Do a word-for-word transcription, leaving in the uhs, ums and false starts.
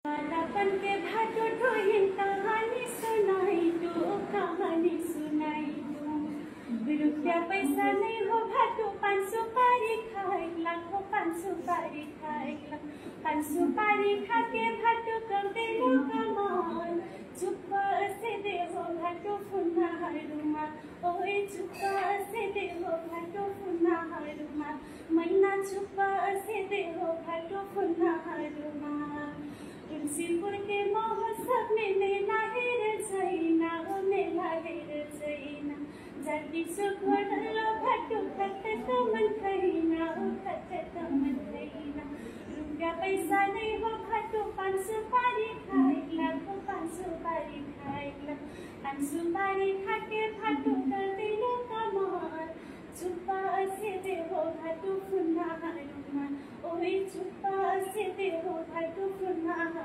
लापन के भाटो ढोहिन कहानी सुनाई तू कहानी सुनाई तू रुपया पैसा नहीं हो भाटो पाँच सौ पारी खाए लाखों पाँच सौ पारी खाए पाँच सौ पारी खा के भाटो कर दे लो कमाल चुप से दे हो भाटो फुना हरुमा ओए चुप से दे हो भाटो फुना हरुमा मैना चुप से दे हो भाटो फुना हरुमा तुलसीपुर के महोत्सव में मेला हेर जैना ओ मेला हेर जैना जाति सुख ढलो भटो खत तमन खैना ओ खत तमन खैना रुपया पैसा नहीं हो भटो पाँच सौ पारी खाए लाखों पाँच सौ पारी खाए पाँच सौ पारी खा के भटो कर दिलो कमाल चुप्पा से दे हो भटो फुना हरुमा ओए चुप्पा से दे हो भटो फुना